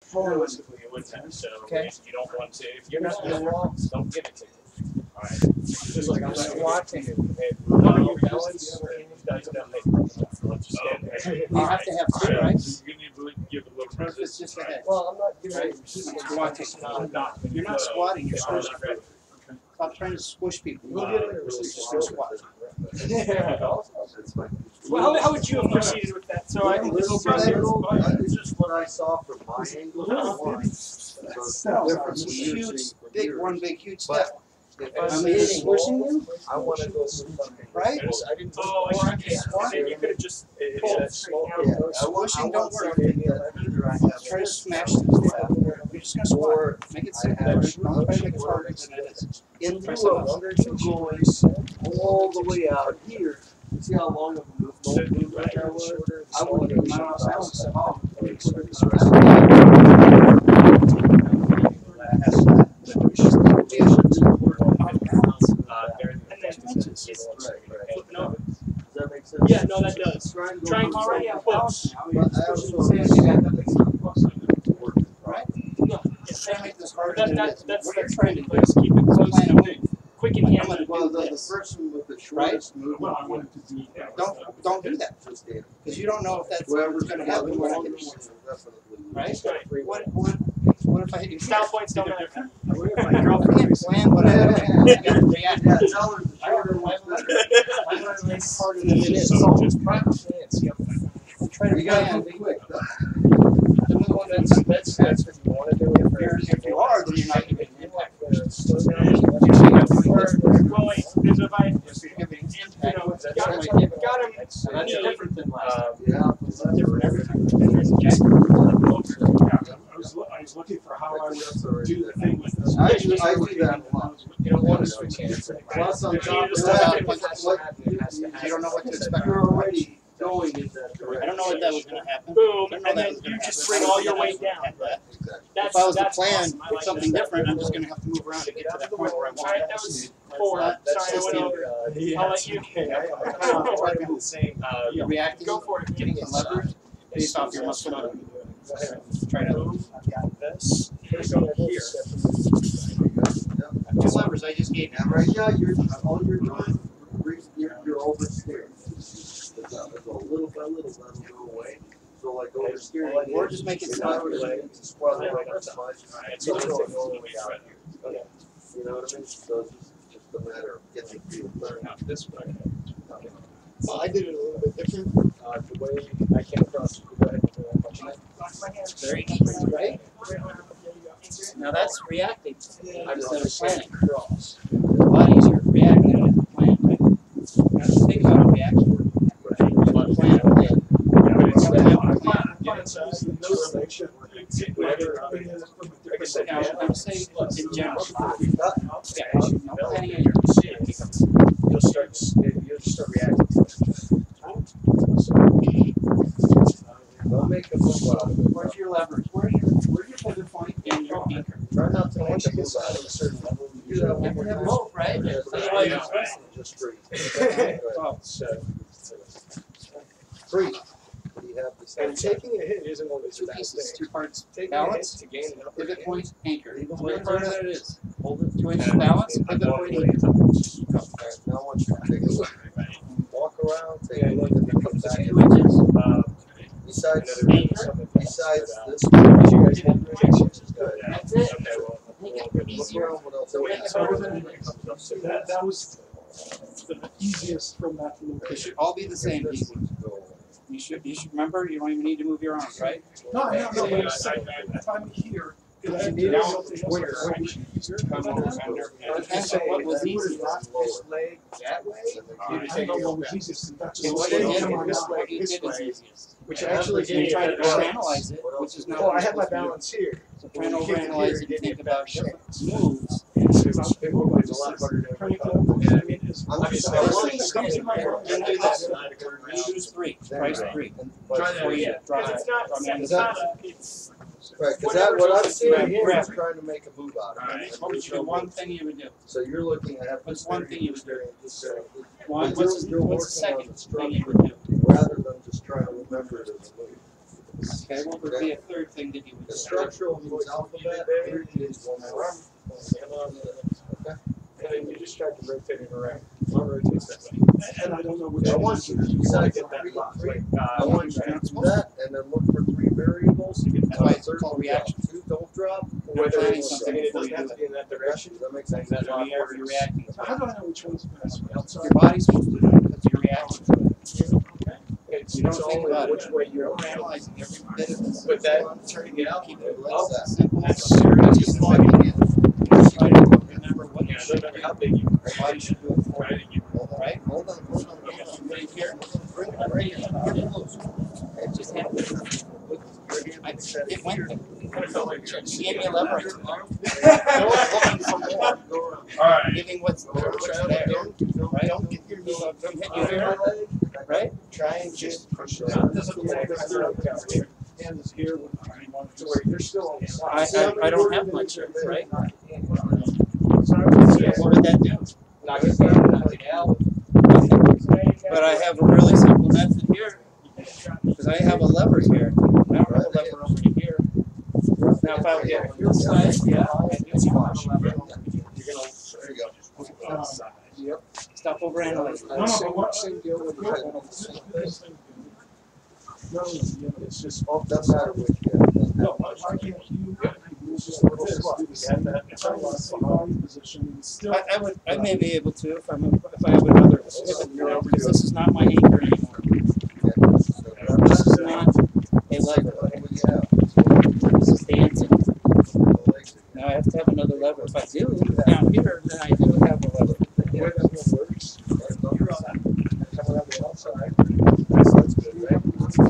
realistically it wouldn't have. So if you don't want to, if you're not doing wrong, don't give it to them. All right. Just like I'm watching it. How you balance? You guys don't make problems. Let's just stand there. You have to have two, right? You need to give a little Or if it's just a head. Well, I'm not giving Squatting. You're not squatting, you're squishing. Stop trying to squish people. Just go squat. Well, how would you have proceeded with that? So I think this is It's just what I saw from my angle. Huge, big, huge step. If I'm squishing you, I want to go something right? I didn't. Oh, I see. You could have just pulled it straight down. Squishing don't work. Either I have Try to smash this step. You're just gonna squat. Make it simple. Don't try to make it harder than it is. into a wonder two going all the way out here. See how long of a movement that was? I wouldn't even mind on balance at all. Does that make sense? Yeah, no, that does. Trying to already have balance. But I also Right? No, Try to make this harder than it is. that's What you're trying to do just keep it close plan a and move. quick and handy to well, do the this. person with the shortest movement. Don't do that. Because you don't know if that's Whoever's going to happen. Right? What if I hit you? Style points don't matter. My girlfriend can't plan what I do. I gotta react. Yeah, tell her the I don't shorter know why one's I'm better. gonna make it harder than it is. Just practice it. I'll try to You gotta plan. move quick. That's what you want to do. If you are, then you're not going to make an impact. Well, wait, because if I, Give it an you impact. know, That's got right. him, That's different than last time. Yeah. It's different every time. I was looking for how I would do the thing with this. I do that a lot. You don't want to switch hands. Plus on top of just that, You don't know what to expect. you're already going in that I direction. don't know what that was going to happen. boom, I don't know and that then was gonna you just happen. bring all your weight down. That's, If I was to that's plan awesome. I like something that. different, I'm just going to have to move around to get to that point where I want Alright, it. that was 4. Sorry, I went over. I'll let you. Try to move. You're reacting, Go for it. getting the leverage based off your muscle memory. Try to This. Go here. two levers I just gave you. And right now, all you're doing, you're oversteering. It's a little by little, that'll go away. So like oversteering. Or just make it smaller. simple. Squat it like this much. It's going all the way out. You know what I mean? So it's just a matter of getting the feel clear. Now this way. Well, I did it a little bit different. The way I came across. Go ahead. Very easy, right? Now that's reacting instead of planning. A lot easier reacting than plan, right? Now just think about a reaction. Plan, plan. Now, I'm saying in general. Yeah, no planning in your You'll start reacting to it. Don't make a move out of it. Where's your leverage? Where's your pivot point in your anchor? Try not to make Once a you move get out to of a it. certain level, You do that You one can more have time. both, right? Yeah, Otherwise, just freeze. oh, so Freeze. You have the same. and taking a hit isn't always two a bad pieces, thing. 2 parts. Taking Balance, a hit to gain an upper pivot hand. point, anchor. Even Whatever when part of it's- that it is. Hold it. 2 inches balance, pivot point, anchor. Now once you take a look, walk around, take a look, and then come back. 2 inches, Besides, anchor. besides this, You guys have reactions? That's it. Okay, well, Make it look easier. around what else So we make have. it harder than it is. That was the easiest from that They location. should all be the same, easy. You should remember, you don't even need to move your arms, right? No, but if I'm here, if I need something else, Depends on what was easy. this leg that way. I don't know what was easiest. That's It's what what I'm it is, doing this now. way. What you did is easiest. Which actually So you gave try me to that overanalyze it, which is not. Oh, I what had you're my supposed to do. balance here. So trying to overanalyze it and think about different moves. It was a lot harder to overcome. I mean, it's. I'm Okay, so First one thing that comes to my mind Then do is this. Choose 3, price 3. Try that. Before you Yeah. drive. Because it's not, I mean, it's not a, it's, Right, because that, what I'm seeing here Grab is it. trying to make a move out of Alright. it. What would you do? One thing you would do. So you're looking at. What's one thing you would do? You're What's the working on second the thing you structure would do? rather than just trying to remember it as a move. Okay, what would be a third thing that you would The do? structural means alphabet, everything is one more. And then you just start to rotate it around. One rotates that way. And I don't know which. I want you to decide Get that box. Like, I want you to do that and then look for 3 variables. That's why it's called reaction. 2 don't drop. whether planning it's, something it before doesn't you have do to be in that direction. Does that make sense? That's whenever you're reacting to How do I know which one's best? Your body's supposed to do it because you're reacting to it. It's, You don't it's think only about which it. way You're you're analyzing every bit of this. But that, Turning it out, keep it Like that. simple. That's Serious. Just plug it in. Try to remember what yeah, you no should matter do. how big you Your body should do it for try you. to get Right? Hold on. Right here. Bring it close. It just happened. It went there. She gave me a lever. Looking for more. Alright. Giving what's there. Right? Don't get your knee up. Don't hit your ear. Right? Try and just push it It out. doesn't look like it's down here. Hand is here when To where you're still on the side. I don't have much here, right? So What would that do? knock it down, knock it out. But I have a really simple method here. Because I have a lever here. I don't have a lever over here. Now if I would get on this side, yeah, I do have a lever. You're gonna. There you go. Yep. Stop overanalyzing. No, but what same deal with it's just off the Doesn't matter which. No, I can't. It's just a little spot. Position and still. I may be able to if I have another pivot, because this is not my anchor anymore. This is not a lever. This is the answer. Now I have to have another lever. If I do down here, then I do have a lever. The way that one works, come around the outside. That's good, right?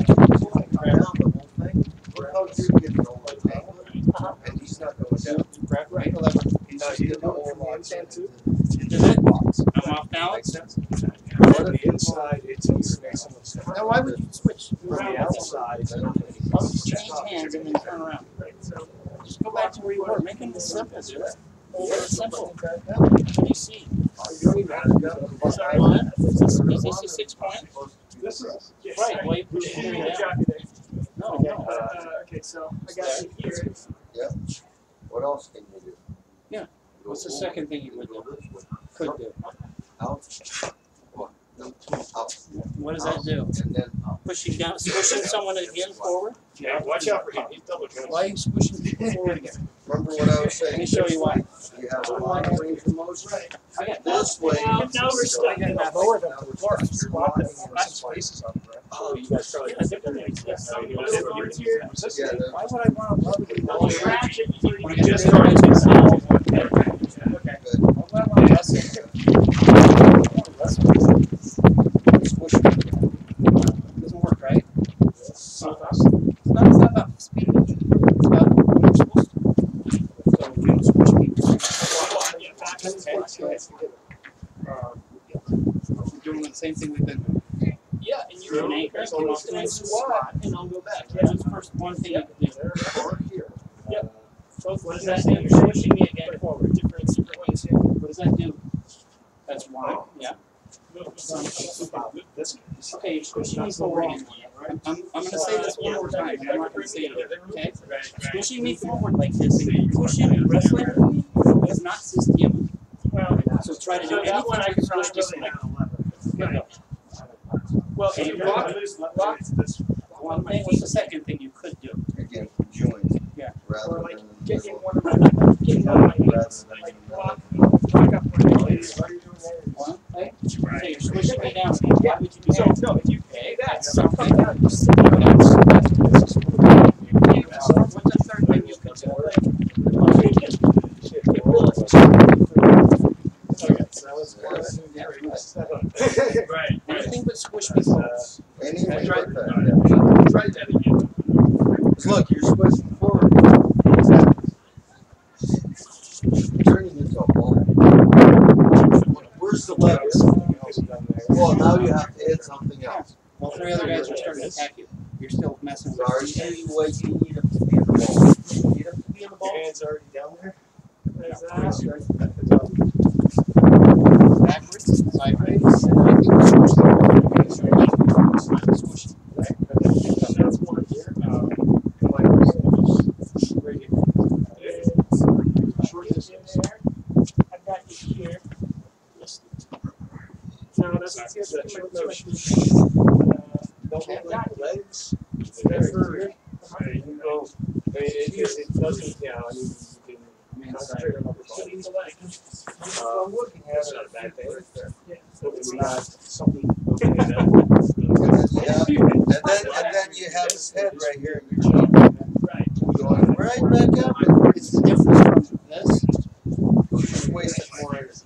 Look how you're getting over there. And he's not going down. Right lever. He's just getting over From the inside too. Does it? I'm off balance. From the inside, it's facing the stuff. Now why would you switch? From the outside, Change hands and then turn around. Just go back to where you were. Make them simple, dude. Make it simple. What do you see? Is this a 6 point? This is. Right, well, you push it down. No. Okay, so I got it here. What else can you do? Yeah. What's the second thing you would do? Could do. Out. Out. What does that do? And then Pushing down, squishing someone again forward? yeah, watch out for him. He's double jointed. Why are you squishing people forward again? remember what I was saying. Let me show you why. You have a lot of range of motion. I got This way. Now we're stuck in that lower than the floor. Squat Squat them. them. Spaces on the ground. Oh, you guys probably. Yeah, Why would I want to love you? When I just started to say, okay. Why would I want to wrestle? Squish it. Doesn't work, right? It's not about speed. It's about what you're supposed to do. So we don't squish people. We're doing the same thing we've been doing. Yeah, and You're an anchor, That's come all off it's and doing. squat, and I'll go back. That's the first one thing you can do. Or here. What does that do? You're pushing me again forward. Different ways. What does that do? That's one. Yeah. Okay, you're pushing me forward again. I'm going to say this one more time. I'm not going to say it again. Okay? Pushing me forward like this and pushing and wrestling me is not systemic. So try to do anything you can push me forward. Good go. Well, if you rock this one thing, what's the second thing you could do? Again, join. Yeah. Rather Or like than. getting one of my hands. One, okay? So you're squishing me down. Why would you do So, that? no, if you pay that, Something. What's the third thing you could do? Right. Anything but squish me forward. Anyway, Try like that. Try that again. Look, you're switching forward. Turning into a ball. Where's the legs? Well, now you have to hit something else. Well, 3 other guys are starting to attack you. You're still messing with Sorry, me. anyway, you need him to be in the ball. You need him to be in the ball. Your hand's already down there. Backwards, sideways, and I think we're squishing. Squishing. That's one here. has that short notion. Don't have like legs. Never. You go. I mean, it doesn't. Yeah. I mean, you can concentrate on other things. I'm looking at It's it. not a bad thing. Yeah. So it's not something. And then you have his head right here. And you're going right back up. It's the difference from this. Just wasting more energy.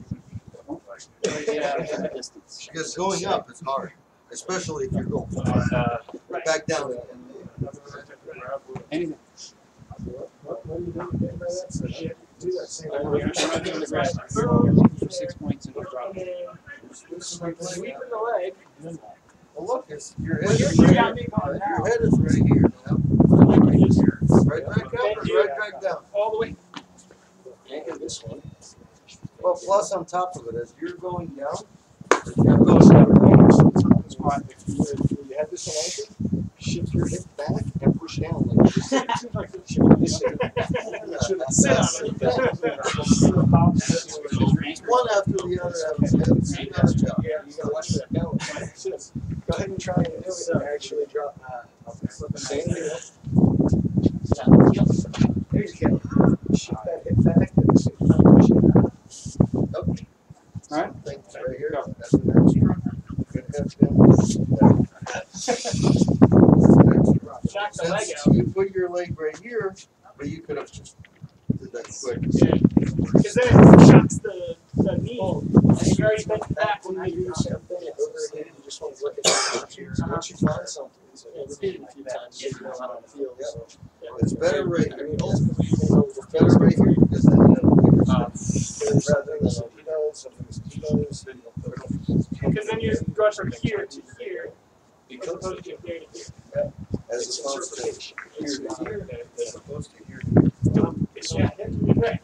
Because going up is hard, especially if you're going back down. Anything. For 6 points in a drop. Sweeping the leg. Well, look, your Well, head you is got right me going now. Your head is right here now. Right back up or right back down? All the way. Anchor this one. Well, plus on top of it, as you're going down, You're going down. Spot. If you have this on anchor, shift your hip back and push down like this. Shift this in. Sit on it. one after the other after the other. Yeah, you gotta watch that balance. Go ahead and try and do it and actually drop. Same deal. There you go. Shift that hip back and the same time push it down. Okay. Alright. Thanks right here. That's an extra. Good head down. Knock the leg Since out. you put your leg right here, but you could have just did that quick. Because then it shocks the knee. And you already bent back when you do the same thing. Over here, you just want to look at it. Once you find something, repeat it a few times. You know how it feels. So, It's better right I here. mean, ultimately, you know, It's better right here because then you have a bigger there's rather than some he does, some things he does. Because then you go from here to here, as Because opposed to here to here. as it's opposed to interpretation. here It's to not here, that- as opposed to here to here. It's yeah, right.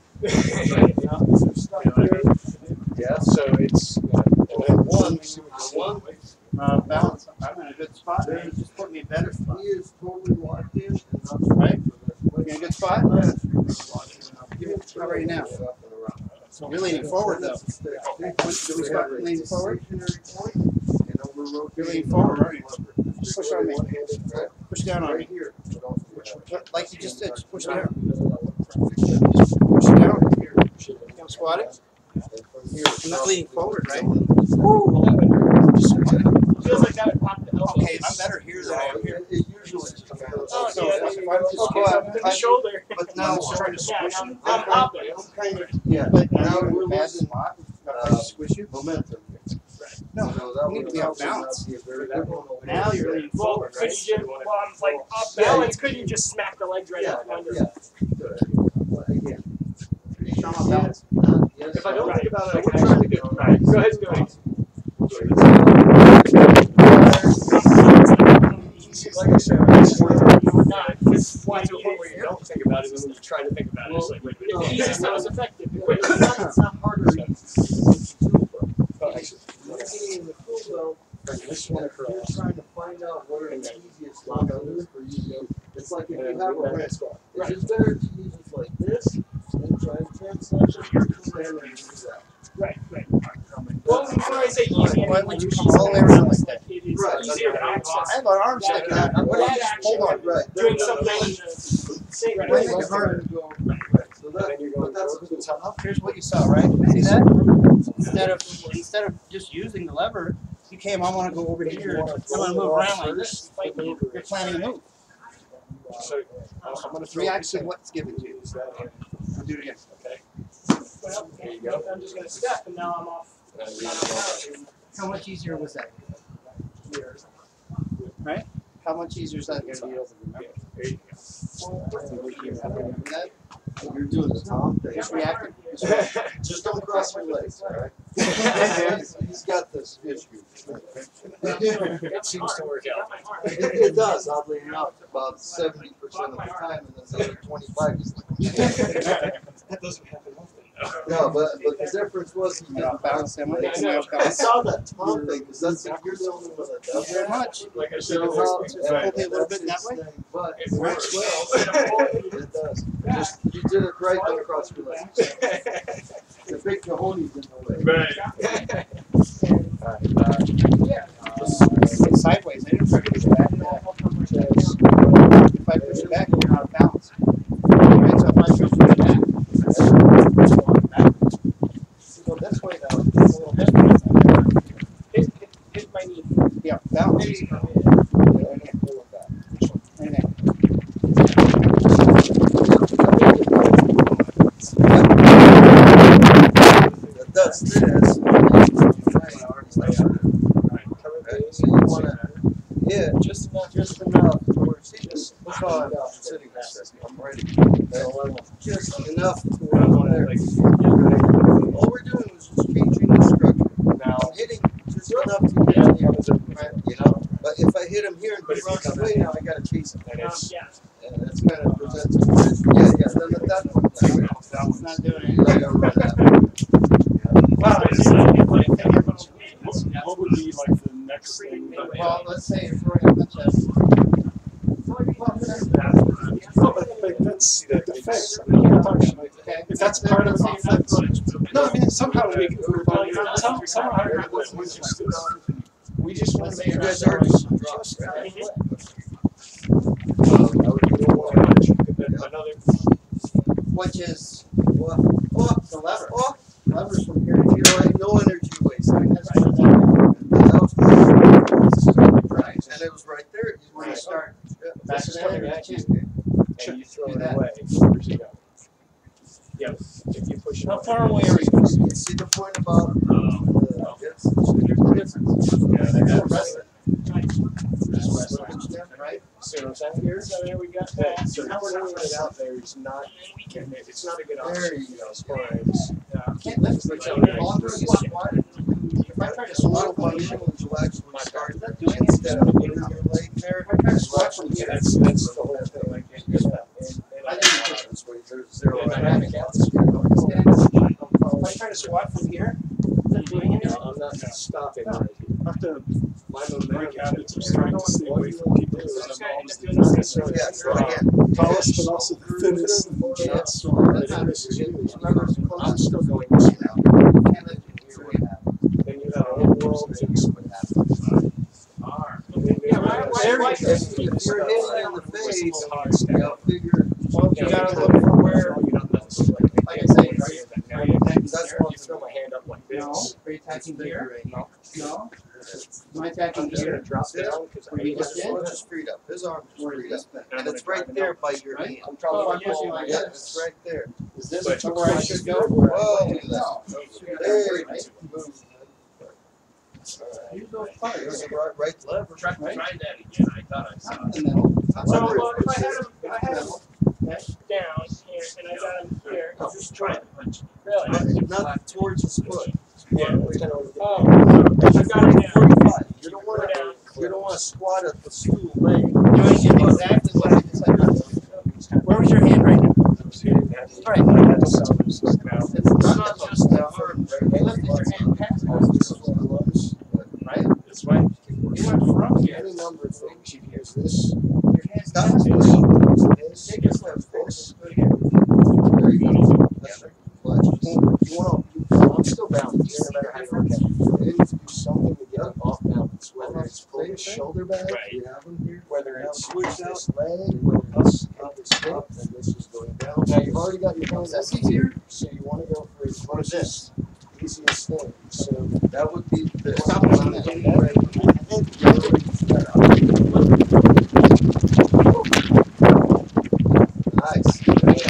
Yeah. So it's One, Balance. I'm in a good spot. You just put me in a better spot. he is totally locked in and not Right? for You in a good spot? How are you now? You're leaning forward though. Do we start leaning forward? You're leaning forward, aren't you? Push on me. Right, Push down on right me. here. Like you just did. Just push down. Push down. I'm squatting. I'm not leaning forward, right? Feels like that would pop the elbow. Okay, I'm better here than I am here. It usually just Oh, So yeah, if I'm just okay, go so out, to the shoulder. But now, trying to squish Yeah, you. I'm popping. kind of, yeah, But now now we're we're bad losing spot. If I squish you. momentum. No, So that you need would to be off also not balance. be a very good one over Now there. you're leaning Well, forward, could right? you just, well, I'm like off balance, could you just smack the legs right Yeah, out from under? yeah. Good. But again, Show 'em off balance. yes, if I don't right. think about it, I can try to do it. Alright, go ahead and do it. Like I said, Not, it's why to a point where you don't think about it, and then you try to think about it. It's like, wait, wait, No, it's easiest, not as effective. It's not harder to use the tool belt. oh, actually, Looking in the tool belt, this one if you're across. trying to find out what are the easiest ones for you. It's like if you have a wrench. It's just better to use it like this and try and translation stand and do that. Right, right. Well, before I say easy, Why would you come all the way around like that? it is Right. easier to I access. have an arm sticking out. I'm What gonna that just action, hold on. Right. doing something, say, Why right, make it harder? Right. So And that, then you're but going that's over the top. Here's what you saw, right? See that? Instead of just using the lever, you came, I wanna go over here, I wanna move around like this. You're planning a move. So, I'm gonna throw React this to in. what's given to you. Use that hand. I'll do it again. Okay. well, There you go. I'm just gonna step and now I'm off. And then you go. How much easier was that? Right? How much easier is that gonna be? There you go. Remember that? you're doing the Tom thing. Just reacting. Just don't cross your legs, all right? He's got this issue. It seems to work out. It does, oddly enough, about 70% of the time, and then the other 25 is That doesn't happen often. no, but the difference was he didn't Balance them. I saw that Tom thing, because that's you're the only one that does Very that. much. Like I said, So before, how- Hold me a little bit that way. But it works well. it does. Just you did it right, don't cross your legs. The big cojones in the way. Right. Alright, It's sideways. I didn't try to push it back. If I push it back, you're out of balance. Right? So if I push it back, go this way though. It's a little different. Hit my knee. Yeah, balance. Does this. So you want to hit just enough where see this. Look how I'm sitting there. I'm ready. Just enough to where I want to. All we're doing is just changing the structure. Now I'm hitting just enough to get him, you know. But if I hit him here and he runs away, now I got to chase him. And that's kind of presents. Yeah. Then at that point, It's not doing anything. What would be like the next thing? Well, let's say if we're in the chest. No, but that's the defense. I mean, you're talking like, if that's part of the defense. No, I mean somehow we somehow we just want to make you guys already dropped, right? Which is the lever. Lever's from here to here. Right, no energy waste. Right, that's right. And it was right there. You When you start back to the back. And you throw Do it that. away. Where's it go? Yep. If you push it How away. far away are you? You see the point about yes, there's a difference. Yeah, they have Wrestling. right? See what I'm saying here? So there we got that. So how we're not putting it out there is not, it's not a good option, you know, as far as. Can't lift it. All I'm doing is squat. If I try to A little squat from motion here, will actually start doing it instead of putting your leg there. if I try to squat from here, That's the whole thing, like, I didn't push this way. There's zero Dynamic dynamic. if I try to squat from here, is that doing anything? I'm not stopping right here. have to My break momentum habits of changes. trying to stay away from people who are involved in the Yeah, so again. tallest but also the thinnest and Yeah. not strong. That's not Remember, I'm still going this now. Can't let you hear what happened. Then you have a whole world to If you're hitting in the face, you figure You gotta look for where, like I say, that's You throw my hand up like no, this. are you attacking here? No. No. Am I attacking I'm just gonna here? drop down because Where you just did? just straight up. His arm just Where straight is up. this? And it's right there by your Right? hand. I'm Oh, I'm probably pushing like Yeah, this. it's right there. Is this But- where I should go? Whoa, look at that. No. There you Right? go. Use those parts. There's a right lever. Try that again. I thought I saw Not it. in the middle. So if I had him Okay. down here and I got him here, I was just trying to punch. really? Not towards his foot. Yeah, it's kind of. Oh, I got it down. 45. You don't want to squat at the stool leg. Doing it exactly what I just said. Where was your hand right now? Right. It's not just the arm. You lifted your hand past it. Right? That's right. You went from here. Any number of things. You can use this. Your hand's That's past this. it. Take a step this. There you go. That's right. You want to. I'm still balanced. No matter how you look at it. You need to do something to get off balance. Whether it's pulling a shoulder back, Right. you have them here. Whether Now it's switch this this leg, whether it's up, and this is going down. Now you've already got your hands That's up easier. here, so you want to go for the closest, easiest thing. So that would be this. Stop it on that. Nice.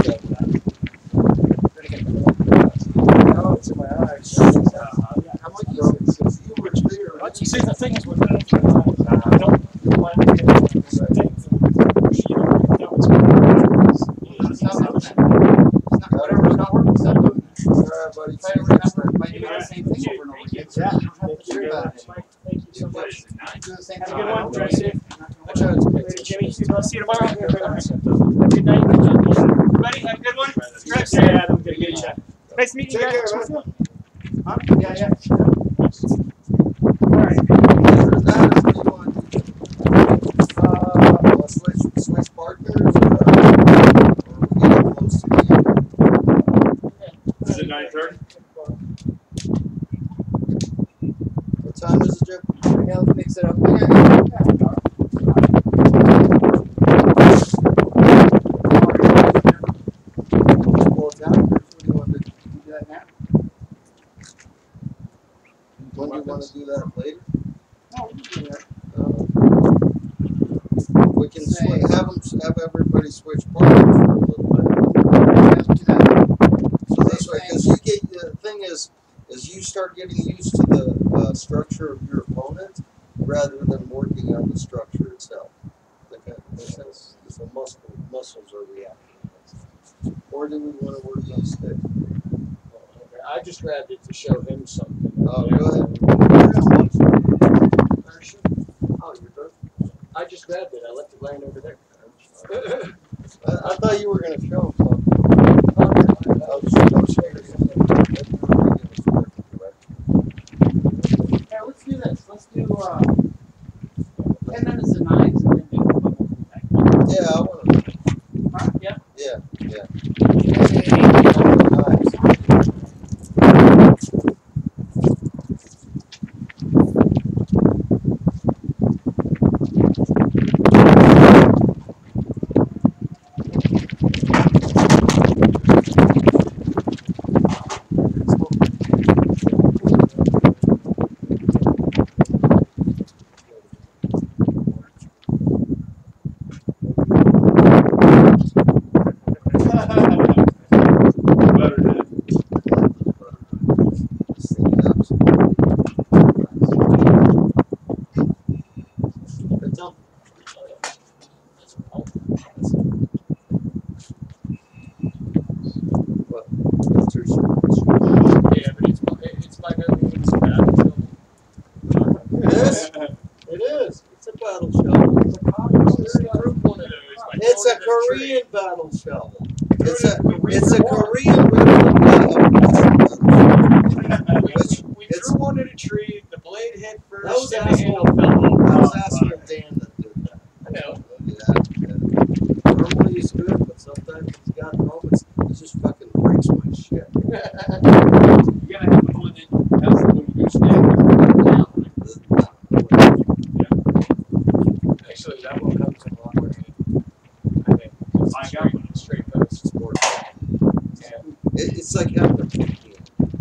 Now it's in my eyes. How much is it? Since you were clear. You see, the thing is with that, I don't mind getting things that you know it's good. Stop doing that. It's not, whatever's not working, stop doing that. All right, buddy. Try to remember by doing the same thing over and over again. Yeah. You don't have to worry about it. Thank you so much. Do the same Have a thing. good one. Drive safe. I try to Later, Jimmy. I'll see you tomorrow. Have a good night. Everybody, have a good one. Drive safe. Yeah, I'm gonna get you. Nice meeting you Take guys. care, man. Huh? Yeah, yeah. All right. After that, what do you want to do? Switch partners, or we get close to the end? Is it 9:30? What time is it, Jeff? fix it up. I got it. Well, it's after. What do you want to do? Do that now? When do you want to do that later? No, we can do that. We can have everybody switch partners for a little bit. Let's do that. So this way, because the thing is you start getting used to the structure of your opponent rather than working on the structure itself. Like that makes sense? Because the muscles are reacting. Or do we want to work on stick? I just grabbed it to show him something. Oh, go ahead. Oh, you're good. I just grabbed it. I left it laying over there. I thought you were going to show him something. I was curious. Yeah, let's do this. Let's do 10 minutes of knives and then do a bubble back. Yeah, I want to. Huh? Yeah. Yeah. Yeah, but it's by no means bad. It is. It's a battle shovel. It's a Korean battle shovel. It's a Korean We threw one at a tree, the blade hit first, That was and the asshole. handle fell off. That was asshole Dan that did that. I know. Yeah. Normally he's good, but sometimes he's got moments. He just fucking breaks my shit. You gotta have the one that has the little goose down. Actually, that one comes in longer hand. I think. I got one. Straight post. Yeah. It's like having a big hand.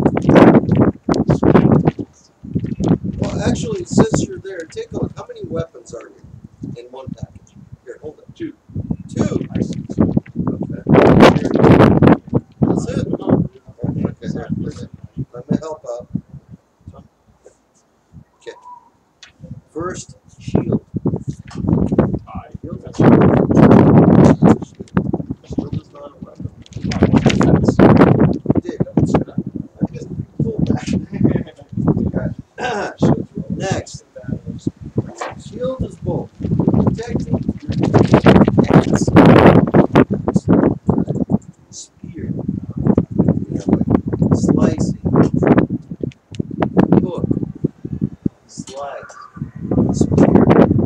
Well, actually, since you're there, take a look. How many weapons are you in one package? Here, hold it. Two. Okay. That's it. Okay, here, let me help out. Okay. First, shield. Shield is not a weapon. Dig. I just pull back. Next, shield is both protecting your hands, spear, slicing, hook, slice, spear,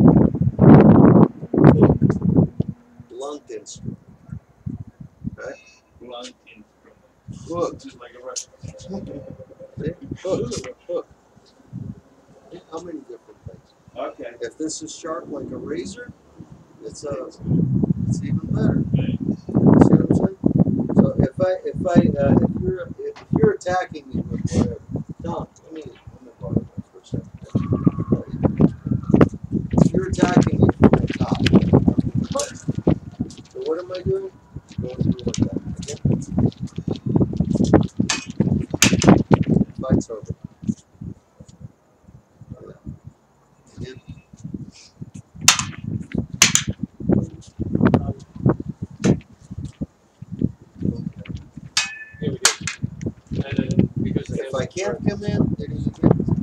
hook, blunt instrument, right? Blunt instrument. Hook, Just like a rifle. hook. How many different things? Okay. If this is sharp like a razor, it's even better. See what I'm saying? So if you're attacking me with whatever, Tom, let me borrow that for a second. If you're attacking me from the top, so what am I doing? Going through like that. Okay. Fight's over. Again. Yeah, we did. And then, because the If I handle- can't come in, then you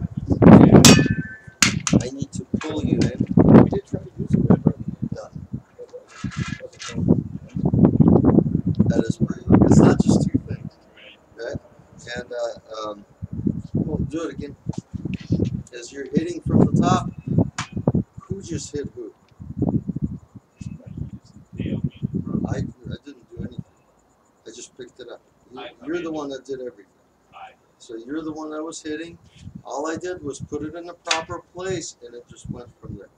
I need to pull you in. We did try to use it, but That is pretty. It's not just two things, right? And we'll do it again. As you're hitting from the top, who just hit who? I didn't do anything. I just picked it up. You're the one that did everything. So you're the one that was hitting. All I did was put it in the proper place, and it just went from there.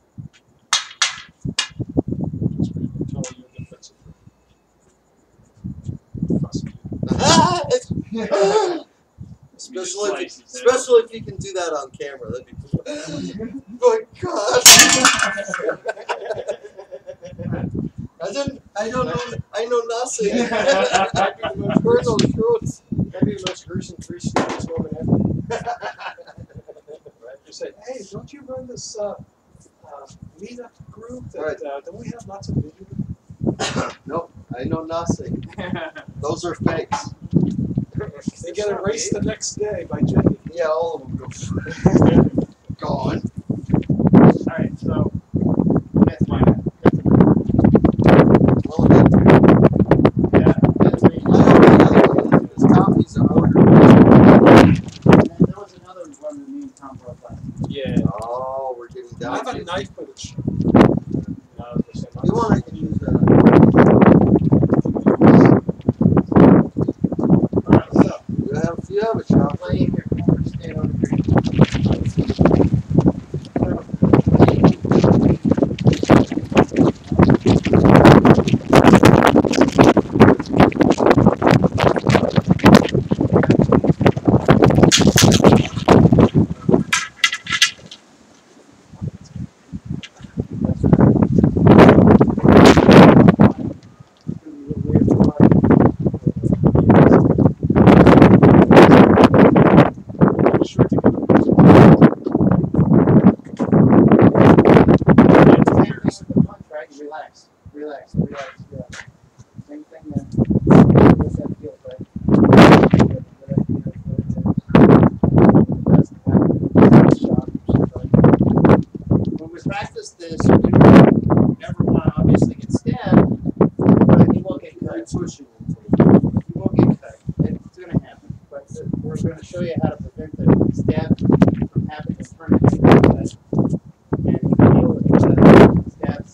Especially if you can do that on camera, that'd be cool. My God! I know nothing. Burn those shorts. That'd be the most gruesome 3 students moment ever. You said, hey, don't you run this meetup group that don't we have lots of videos? Nope, I know nothing. Those are fakes. They get erased the next day by Jenny. Yeah, all of them go gone. Alright, so you guys want to Well, that's There's copies of order. and then there was another one that me and Tom brought last. Yeah. Oh, we're getting I down have a to knife for the show. You want, I can use that. Alright, so You have a shot. play in your corner, stay on the green. Relax. Yeah. Same thing there. What's that feel, right? When we practice this, you never want to obviously get stabbed, but you won't get cut. You won't get cut. It's going to happen. But we're going to show you how to prevent the stab from happening in front of you. And you can deal with stabs.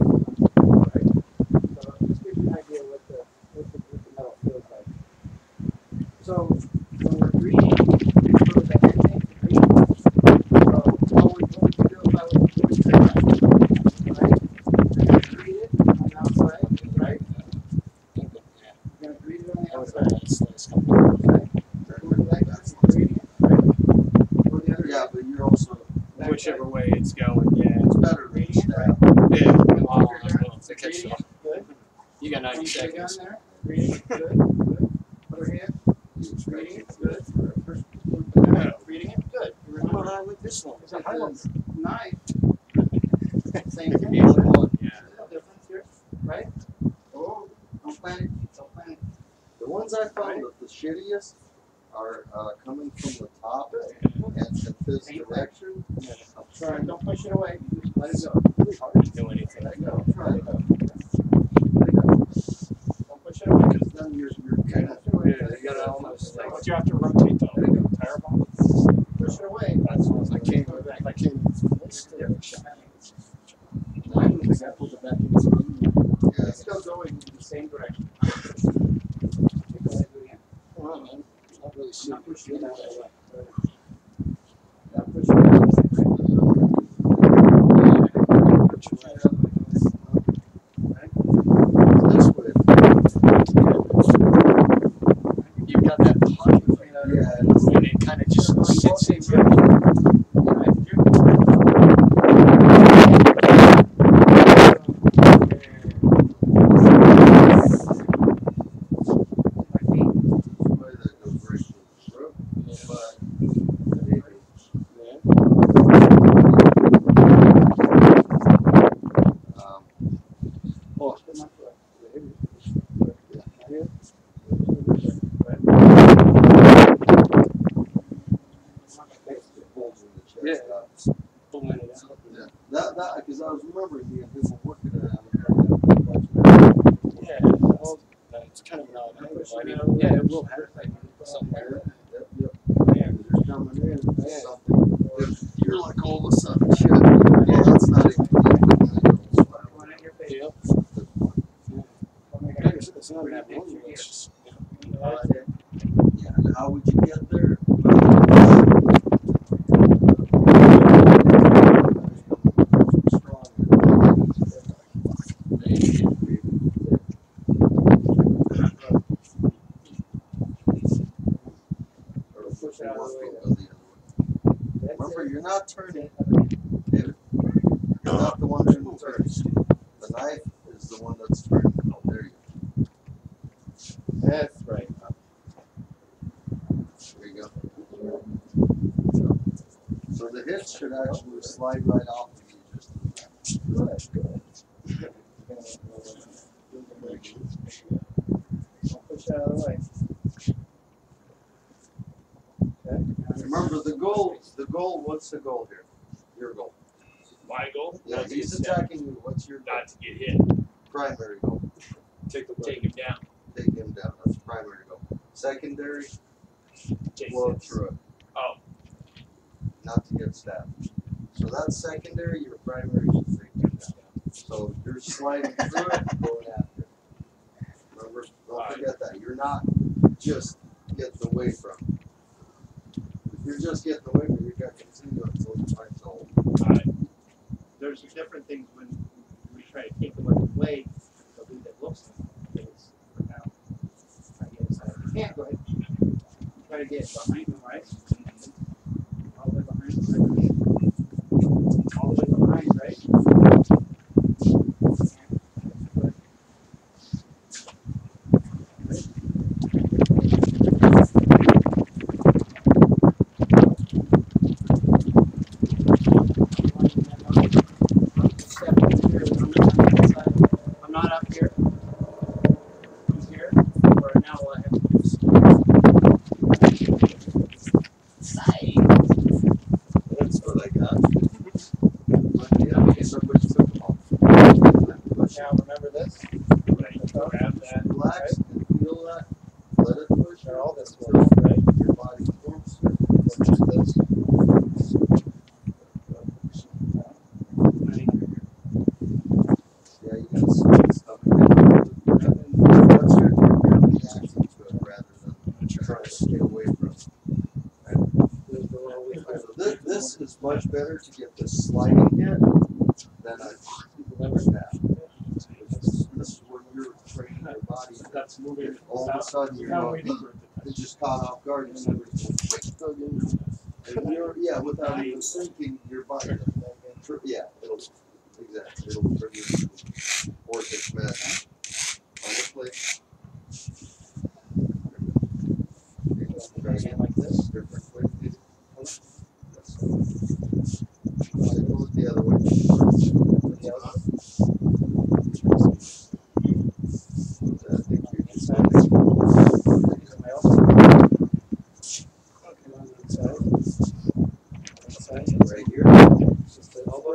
So when we're reading, we put the hand thing to read. So all we do is I would do is right? You're going to read it on the outside, right? You're going to read it on the outside. Okay. Reading it, right? Or the other Yeah, but you're also Whichever way it's going, yeah. it's better than Reading it, right? Yeah. Reading it, good. You got 90 Put your gun seconds. there. Reading it, good. Put her hand. Reading it, good. Reading it, good. You What remember I with this one? it's a knife. Same thing. Yeah. No difference here, right? Oh, don't panic. Don't panic. The ones I found the shittiest are coming from the top and this direction. I'm trying. Don't push it away. Just let it go. Really hard to Do anything. Let it go. try Let it. it go. Let it go. Don't push it away. Because then you're kind of Yeah, you gotta almost like. But you have to rotate the Let it go. entire body. Push it away. I came from this direction. Mine was like I pulled it back into Yeah. it's still going in the same direction. Take a leg again. Not really I'm not pushing it out that way. Not pushing it out the same way. This way. You've got that pocket. Yeah. And it kind of just sits in your. Yeah. Yeah. That because I was remembering me and him were working at it. Yeah. Well, it's kind of an odd angle. I mean, yeah, it will happen somewhere. Yep. Man, they're coming in. Something. You're like all of a sudden shit. Well, that's not even. One at your face. Yep. It's not that one. It's just, That's it. yeah. How would you get there? they work, they'll go the other way. Remember, you're not turning. You're not the one doing the turn. The knife is the one that's turning. Oh, there you go. That's right. There you go. So the hip should actually slide right off of you. Just Good. Don't push that out of the way. Okay. remember the goal, what's the goal here? Your goal. My goal? Yeah, not to he's get stabbed, attacking you. What's your not to get hit. primary goal? Take him down. Take him down. That's primary goal. Secondary, Take blow him. through it. Oh. Not to get stabbed. So that's secondary, your primary is to take him down. So you're sliding through it, going after it. Remember, don't forget that. You're not just getting away from it. If you're just getting away from it, you're going to continue until you find the hole. There's different things when we try to take the weapon away, the lead that looks like it's for now. Try to get inside. You can't go ahead. Try to get behind them, right? All the way behind, right? All the way behind, right? I'm not up here. He's here. Or now I have to do That's what I got. But yeah, okay, somebody took them off. Now remember this? Grab that. Relax and feel that. Let it push. Or all this until works, right? your body forms it. Or just this. Yeah, you can see the stuff. What's your reaction to it rather than trying to stay away from it? So this is much better to get the sliding hit than a stab. This is when you're training your body. That's moving. All of a sudden you're not, you just caught off guard and everything. And you're, yeah, without even thinking, your body, yeah, it'll, exactly, it'll trigger vortex match. Honestly. Try again like this, different way. Go the other way. I think you can sign this. Right here. Just an elbow.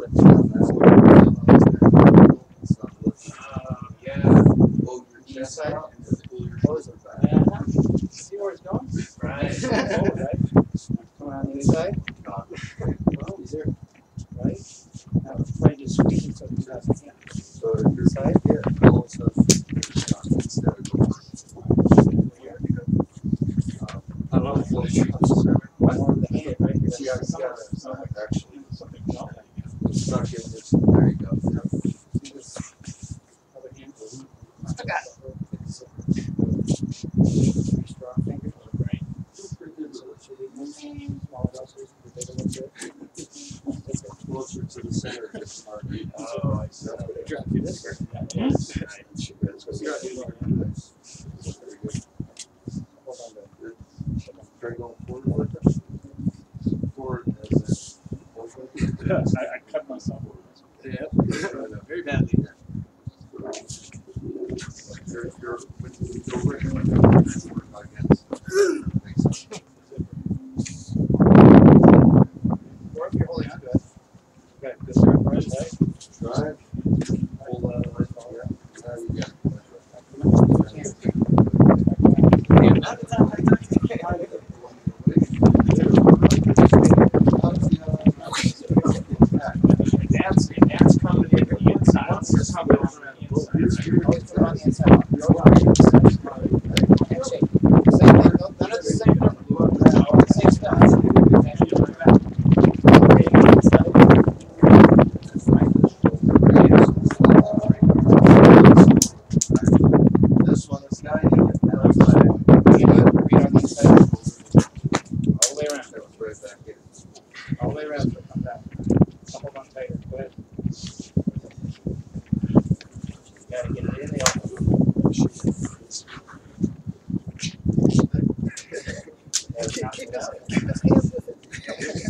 Yeah. Hold your chest out and pull your shoulder back. See where it's going? Right. Come on the inside. Well, easier. Right? Now try to squeeze it so it doesn't. So if you're side here, all of a sudden, instead of going. I love it. More of the hand right here. See how you got it, actually, stuck in this, there you go. This other hand. I got it. Pretty strong finger. Right. Small doses, big a little bit. Closer to the center of this part. Oh, I see. This way. Yes. Very good. Hold on to it. Try going forward with it. Forward as Yes, I cut myself. Yeah. Very badly. You're when you go right against. Makes sense. Work your holding on to it. Okay, good start right, right? Try it. Pull that away. Yeah. Now you got it. That's coming in the inside. It's coming on the inside. Always put it on the inside. Handshake. Same thing, none of the same number. Same stuff. This one is guiding it. Read on the inside.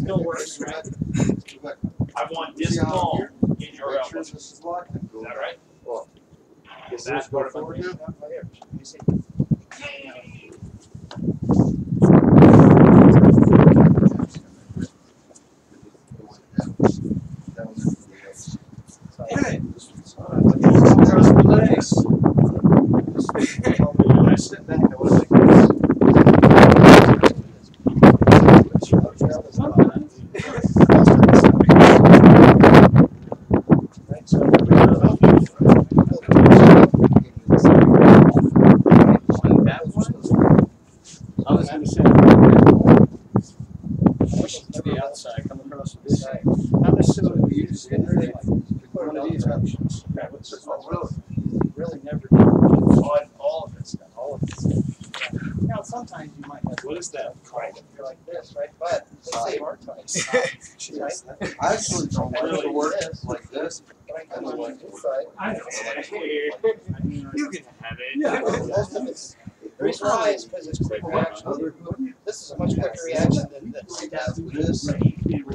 still works, right? I want this See how ball here? in your Make sure elbow. this is locked and go. Is that right? Is That this go part of forward it. now? Here, let me see. Hey, this one's across the legs. When I sit back, I was like I was going to say, push to the outside, come across to this side. not necessarily we use it, like one of these options. Really never do. All of it's done. All of it. Now, sometimes you might have. What is that? You're like this, right? But they save our time. Right? I actually don't like to work like this. But I come I on like this side. I know. You can have it. Yeah. Most of it's, the reason why is because it's quick reaction. This is a much quicker reaction than this. This, Right?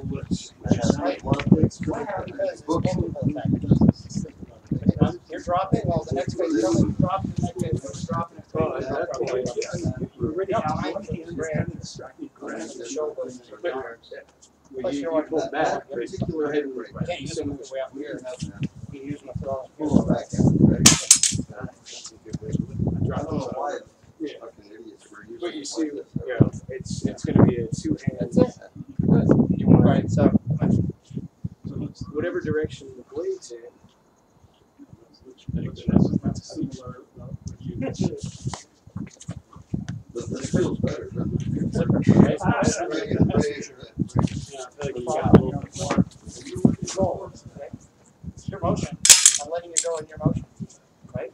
Why? Because it's multiple effects. You're dropping, well, the next guy's coming, dropping, the next guy's dropping, it's Oh, is that the way? Yeah, time is grand. The show goes quicker. Plus, you're on That that. particular head rate. You can't use it with the way out here. You use my throttle. Pull it back out, right? I don't know why fucking idiots were using But you it see, like this. you know, it's going to be a two-hand. That's it. You want Right, so, whatever direction the blade's in. But it feels better, doesn't it? Right? Bring it, raise it. Yeah, I feel like you got a little bit more. it's your motion. I'm letting you go in your motion. Right?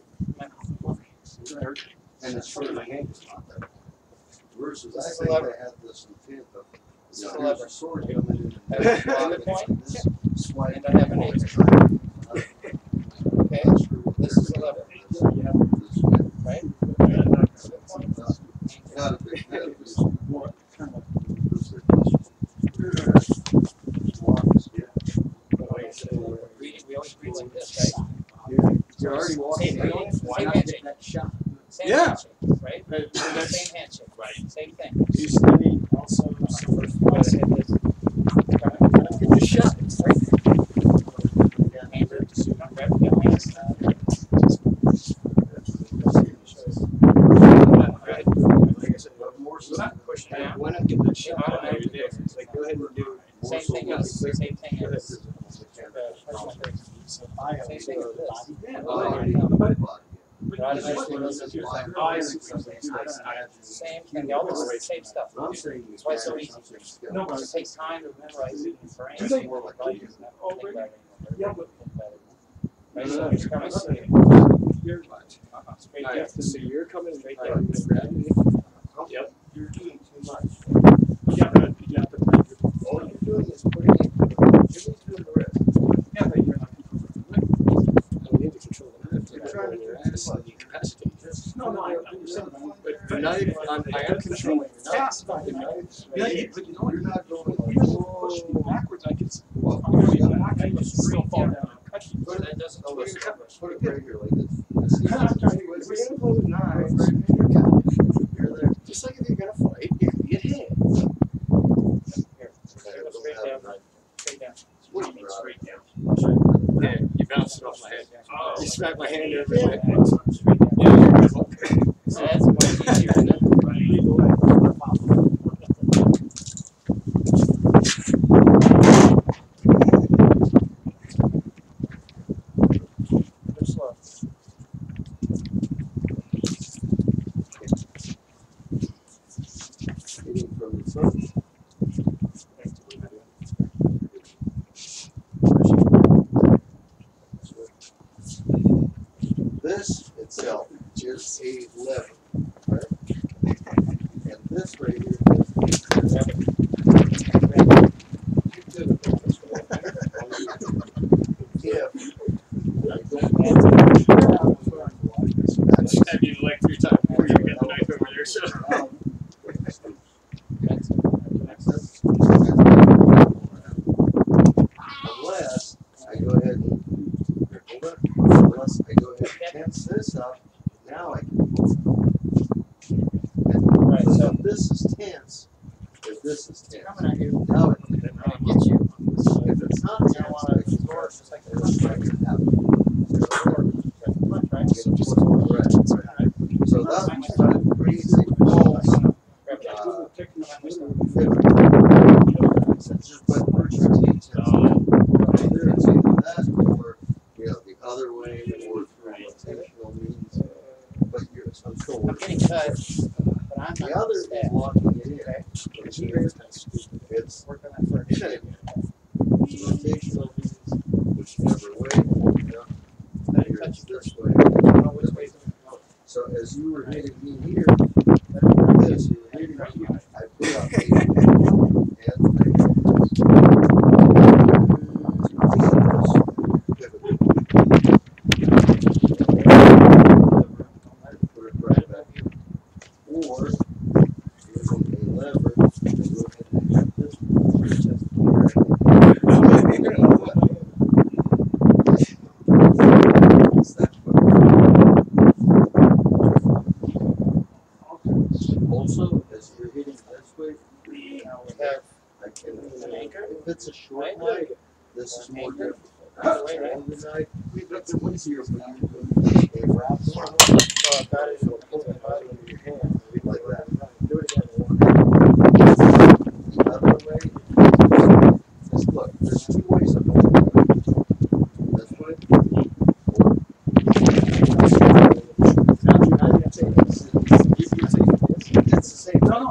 And it's for the hand. Versus This is I a think lever. I had this intent of, This you is know, a here's lever. a sword coming in. That's a good point. This swipe. And I have an eight. Okay, this is a lever, This way. right? Not a big head. We always read like this, right? You're already Same walking. reading, Why same not handshake, get that shot? same Yeah. handshake, right? Same handshake, Right. same thing. You study also some Gotta hit this. get the shot. Hander, grab the hands. Like I said, More so. Push it down. when I get that shot, I do this. It's like, go ahead and do it. Same thing as, same thing as, same thing as this. Same thing, all this is the same stuff. I'm saying That's why it's so easy. No, It takes time to memorize it in your brain. Do they? More like Right? these. Think about it. Yeah, but- Right, so it's coming straight. You're much. Straight I there. have to see you're coming Right right there. there. Grab me. Yep. You're doing too much. You have to make your. All you're doing is putting it, Jimmy's doing the rest. Yeah, but you're not. I don't need to control the knife. You're You're trying to trying do your too ass much. and incapacitate. No, no, I understand. But not even, I am controlling your knife. Fast, but you know, yeah, but you know what? You're not going When like, you push me backwards, I can. well, I'm gonna be you back, I can still fall down and cut you. So that doesn't Oh, go listen, this put it right here like this. I'm trying to- if we're gonna close at 9, You're there. Just like if you're gonna fight, you can get hit. Here. Straight down. Straight down. What do you mean straight down? Yeah, you bounced it off my head. Oh. You smacked my hand over Yeah. my head. Straight down. Yeah, okay. So that's much easier, isn't it? Go slow. Hitting from the front. This itself is a lever, right? And this right here is Have you like 3 times before you get the knife over there, so. That's it. this is 10. Coming out here, Now it get you. if it's not 10, it's like it's just like it's like it happened. So that creates a false but virtue teaches there is either that or the other way or through rotational means. But you're I'm still I'm working. getting cut, but I'm The not other is locking it in. But here it's working on for rotational means whichever way. Here it's this way. So as you were hitting me here, this you were hitting me, I put up 8 and put it right back. Or using a lever, and go ahead and hit this also, as you're hitting this way, now we have an anchor. If it's a short night, this is more difficult. If it's a longer night, it's easier for you to a wrap around. So I've got it in the body of your hand, like that. Do it again. The other way is look, there's 2 ways of holding it. This way, or it's the same. No,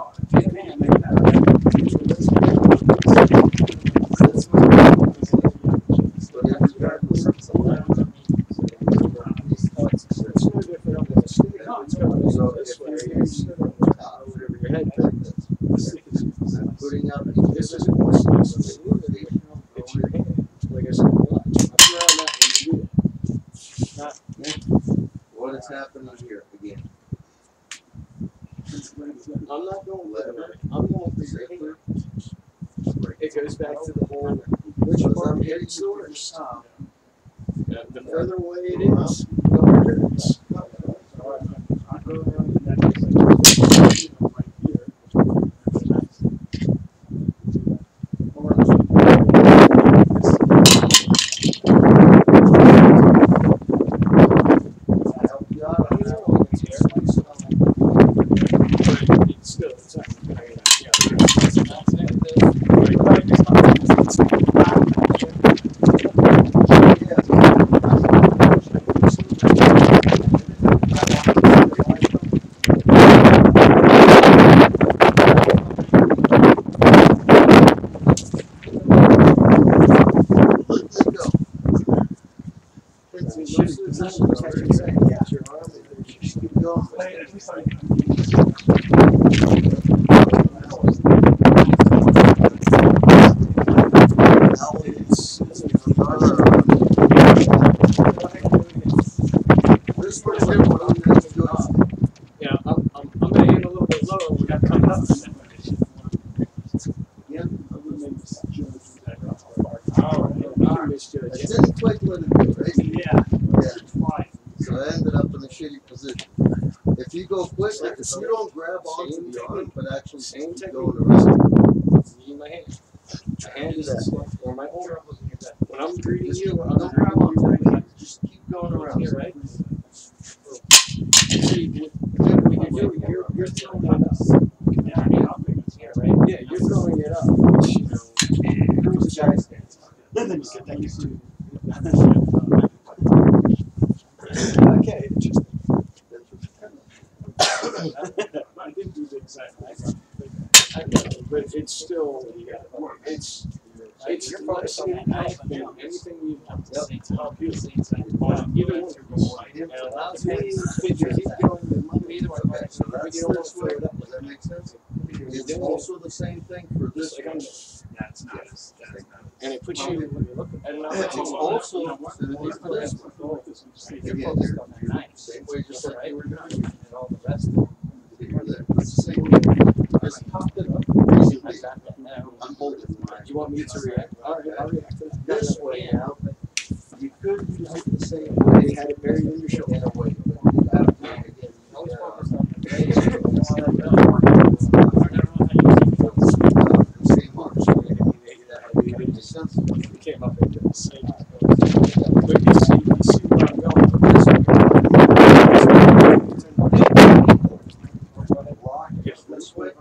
so if you're using the top, whatever your head like this, I'm putting out this is rotational, it's your hand. Like I said, watch. Up around that when you do it. Not what is happening here again. I'm not going lever. I'm going for your hand. It goes back to the whole which part head source. The further away it is, the harder it is. If you go quick, if you don't grab onto the arm, but actually keep going around. Using my hand. My hand is that, or my arm. When I'm greeting you, don't grab onto my hand. Just keep going around. Here, right? You're throwing it up. Yeah, you're throwing it up. Who's the guy's stance? Then you get that used to. Okay, interesting. I didn't do the exact I know, but it's still, it's you're focused on that knife and anything you help you. Either one. It allows me to keep going. Either one. So that's almost filled up. Does that make sense? It's also the same thing for this one. That's not as And it puts you at an opportunity. It's also for this one. Again, they're same way just like you were doing and all the rest. It's the same way. Just popped it up. I'm holding mine. You want me to react? I'll react this way now. You could use it the same way. They had it buried in your shoulder. In a way, but you have to again. Always focus on the this way.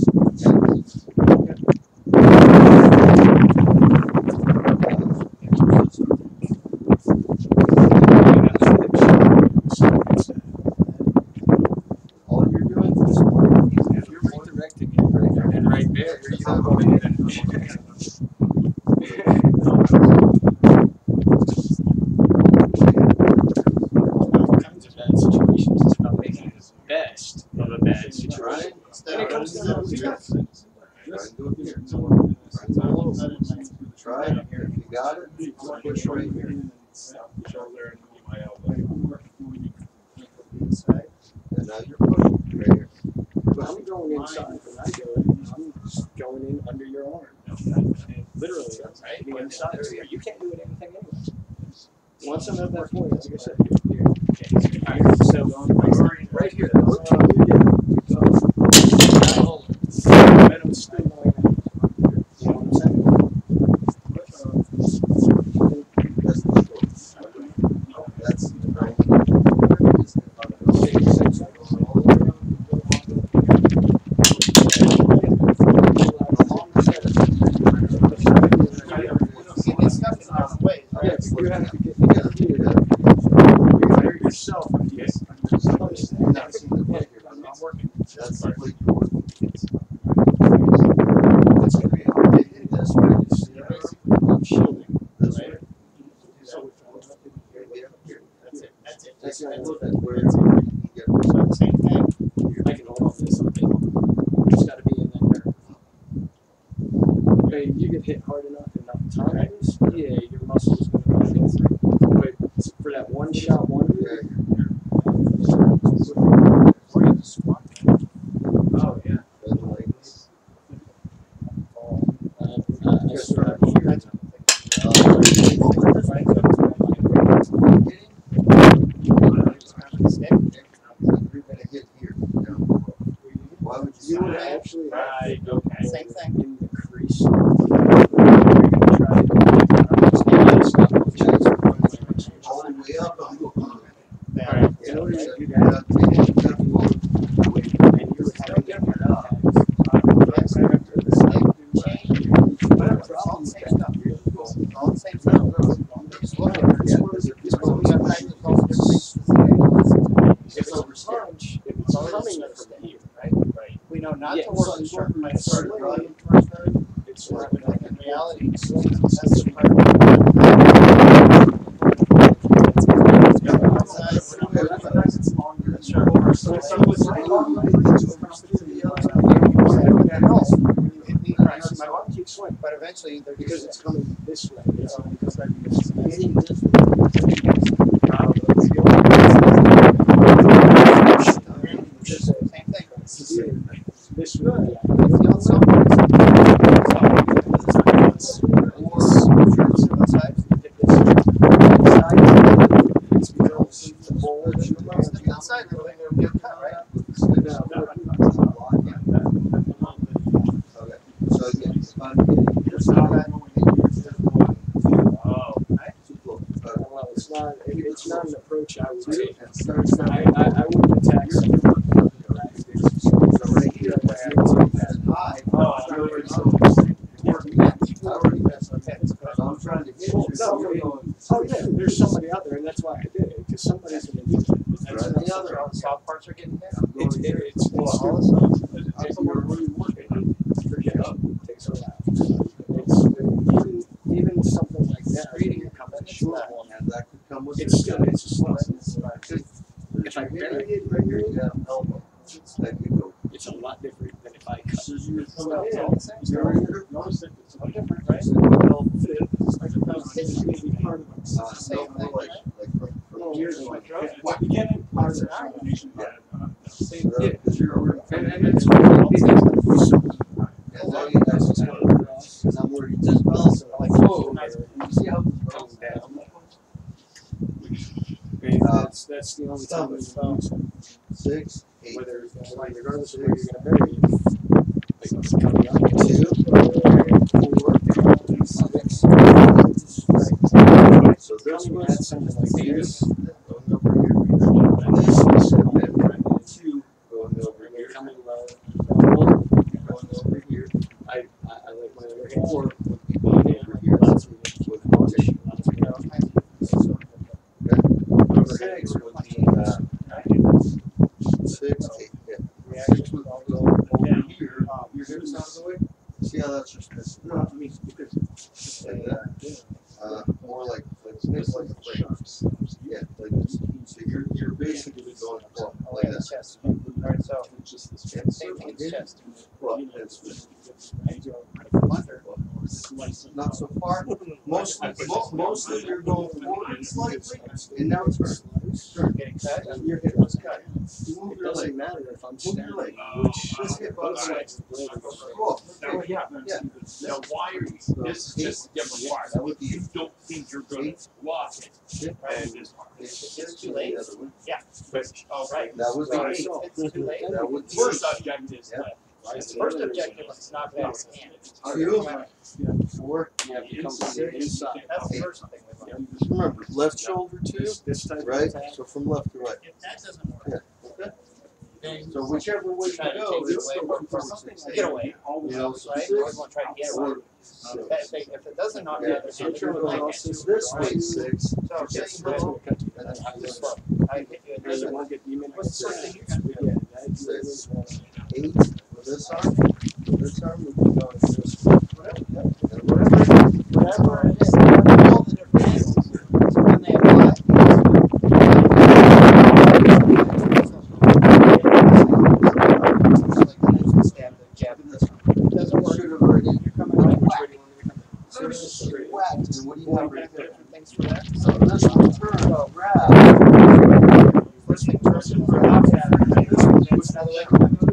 All you're doing is you're redirecting it right there. And right there, You don't want to all kinds of bad situations. It's about making the best of a bad situation. Right? When it comes to those, Try and do it here. Try it here. If you got it, push right here. Shoulder and my elbow. And now you're pushing right here. I'm going inside when I do it. I'm just going in under your arm. Literally, right? The inside. So you can't do it anything anyway. Once I'm at that point, like I said, here. Alright, so right here. What can you do? Momentum's still going out. You know what I'm saying? That's right. Yeah, but you have to get yourself. Yes. That's the way you're working. It's going to be hard. That's right. I'm shielding. That's right. That's right. Where you can get I can hold on to this all day long. Just got to be in that nerve. I mean, you get hit hard enough times, yeah, your muscles going to go through. But for that one shot wonder, oh yeah. You would actually Right, okay. Same thing. in the crease. all the way up. Right. In order to do that, and you would have to get your All the same stuff. Just look at it. If it's a punch, if it's coming from here, right? Right. We know not Yeah, to work in certain it's certain slowly- running. It's Like like in reality, that's the part. My arm keeps swinging, but eventually they're because it's coming this way. It's same thing. this way. It's because the ball is The outside, they'll get cut, right? Okay. So again, if I'm getting well, it's not an approach I would take. and starts I wouldn't attack someone. So right here, that's high. So I'm trying to hit you. Oh yeah, there's somebody out there, and that's why I did it, because somebody's going to use it. Right. The other soft parts are getting hit. I'm going here. It's All the forget it. Takes a while. It's even something like that. Reading It comes comes short in one. And that could come with It's still it's a slow. If I bury it right here, you got an elbow. That could go. It's a lot different than if I cut. Scissors come Well, out. it's all the same. Notice that it's no different, right? It's like it's going to be part of it. No, like from here to like. What beginning? Part of So Yeah. because you're already. And it's really And now you guys just want to cross. Because I'm worried just balance it. Like, whoa. You see how this comes goes down. down? That's the only time we use it. 6, 8. Whether regardless of where you're going to bury it, like it's coming up. 2, 4, 6. So this Coming was at something like this. going over here. This is 2 going over here. Coming low. 6 would go over here. Your hips out of the way. See how that's just missing? No, I mean, because Like that. More like this, like a frame. Yeah, like this. So you're basically going like this. Chest. Alright, so just this same thing as chest. Well, that's Under. not so far. Mostly you're going forward slightly, and now turn. Getting cut. Your hip was cut. You move It your doesn't leg. matter if I'm Move your standing. leg. Just hip on the side. Cool. Now, Yeah. now why are you, this is just a different part. That would be You don't think you're gonna block it. And this part. It's too late. But, all right. That would be. It's too late. That would be. First objective is that. First objective is not bad as hand. Are you? Four. You have to come from the inside. That's the first thing we want. Remember, left shoulder too, This type of right? attack. So from left to right. If that doesn't work, Okay. then So whichever way you try to go, take it it's away still from something. get away, You know, right? six, We're going to try to get away. or If it doesn't knock Yeah. out, then So you're turn like it it. this way, 6. So Get just slow, and then just slow. slow. I hit you There's another one one. get you mean What's the first thing you're gonna do? 6, 8 with this arm. With this arm, we can go and just whatever. And Whatever it is, all the different angles. So when they apply, stab the jab. Doesn't work. should have already. You're coming right back. So just whack. And what do you have right there? Different things for that. So this will turn, grab. First thing first, and for out that, push another leg.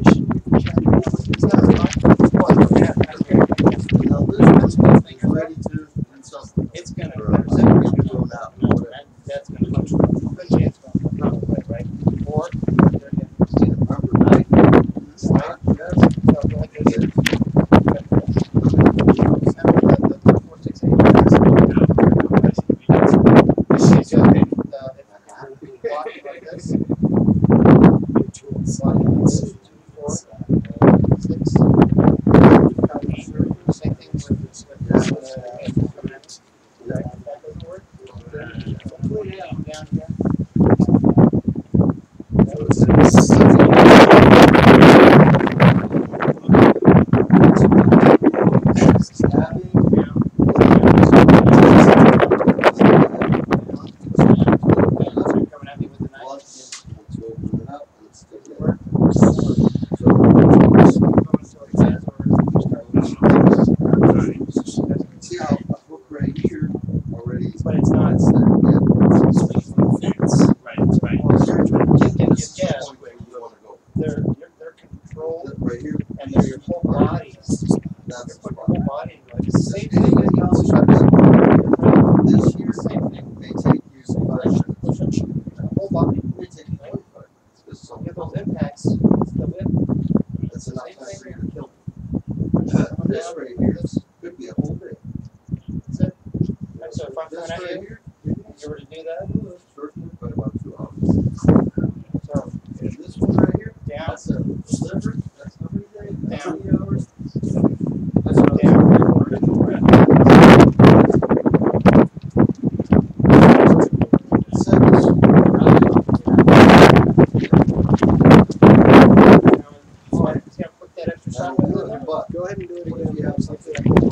Now this one is ready to do something. It's gonna, Go now. that's gonna, good chance going the other way, right? Or, Remember, right? Right? Yes. so go like this. Coming at me with the knife. Let's open it up. Let's take it. See how a hook right here already is But it's not. there. Yeah. Right, right. Well, you're trying to get your jab. Where you wanna go. They're controlled Right here. and they're your whole body. That's You're the putting your spot. whole body into it. It's the same This thing as you here same thing. may take you 5 minutes. Push it. The whole body. It may take you 45 minutes. This is something Get those impacts. The whip. that's enough Same time thing. for you to kill them. This right here could be a whole day. That's it. So if I'm This coming at right you, here, you were to do that. shortened by about 2 hours. So And this one right here, down, that's a delivery. That's how many days? That's Down. 20 hours. That's down. See how quick that extra shot was in there? But Go ahead and do it what if again. you have something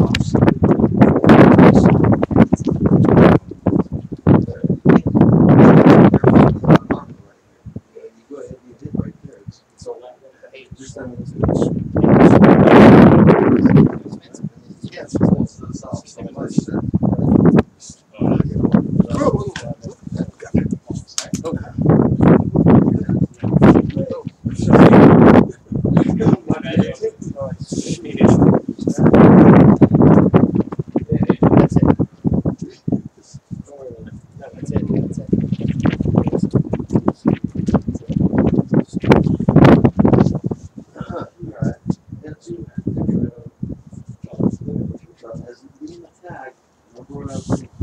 you go ahead and you hit right there. So just then it's yeah, it's close to the south. So much That's it. That's it. That's it. Alright. As you being attacked, remember what I was saying.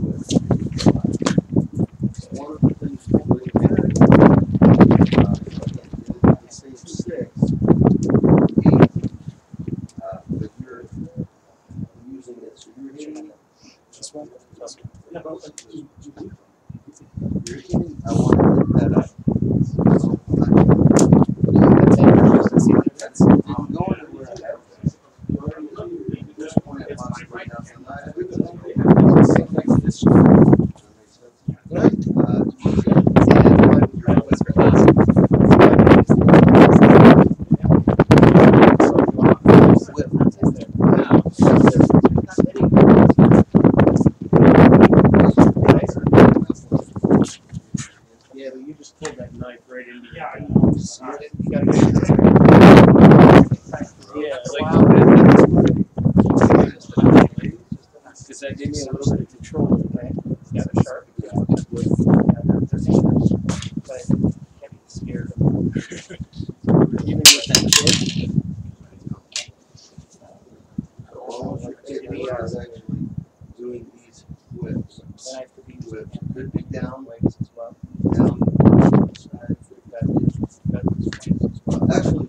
One of the things you really had, say 6, 8, but you're using it, so you're hitting This one. you're hitting, I want to hit that up. So, That's it. See the give me a little bit of control of the plant. Yeah, they're sharp. They're dangerous. But can't be scared of them. Even with that shit. We are actually doing these whips. Then I have to be Whips could be down, ways as well. down. Actually,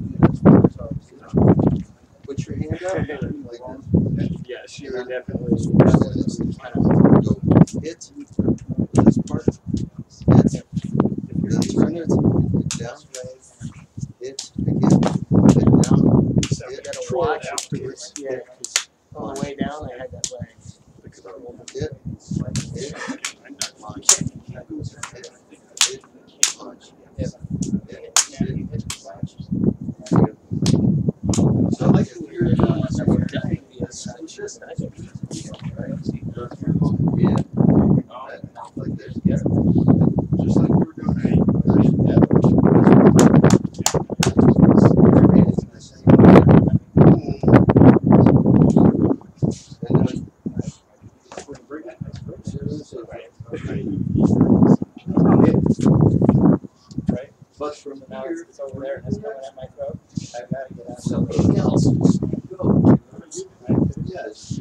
put your hand up like this. Yes, you were definitely. Go hit this part. Hit. Then turn it. Hit down. Hit again. Hit down. So we gotta watch afterwards. Yeah, because on the way down, I had that leg. Hit. Hit. Punch. So I can hear you. It's just nice. Yeah. Like this. Yeah. Just like you were doing. But from Now here, it's over there and it's coming at my throat. I've got to get out. something else. Go. Yes.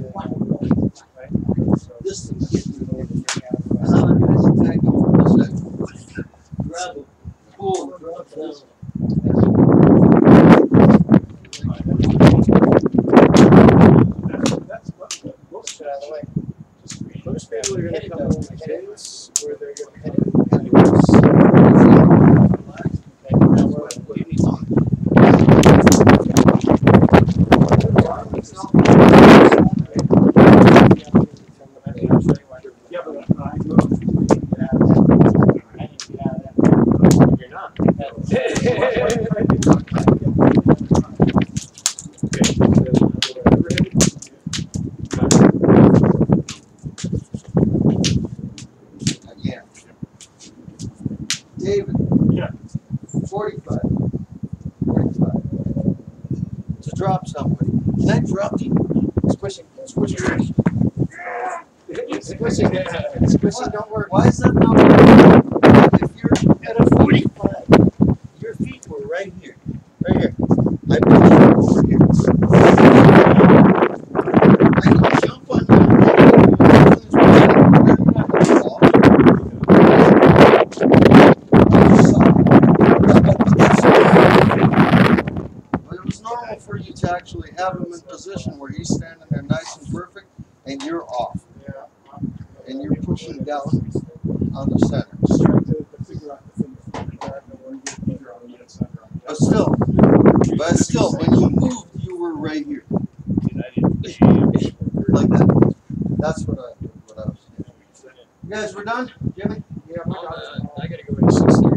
This thing's getting me over. How do guys attack him from the side? Grab him, pull him, drop down. Most out of the way. Most people are gonna come home with kids, or they're gonna head You're not. Again. David. Yeah. 45. 45. To drop somebody. Can I drop you? Squishing. Squishing don't work. Why is that not working? If you're at a 45, your feet were right here. Right here. I put you over here. I can jump on But it was normal for you to actually have him in position where he's standing there nice and perfect and you're off. And you're pushing down on the center. Just trying to figure out the thing. But still, when you moved, you were right here. Like that. That's what I was saying. You guys, we're done? Jimmy? Yeah, I gotta go to 6.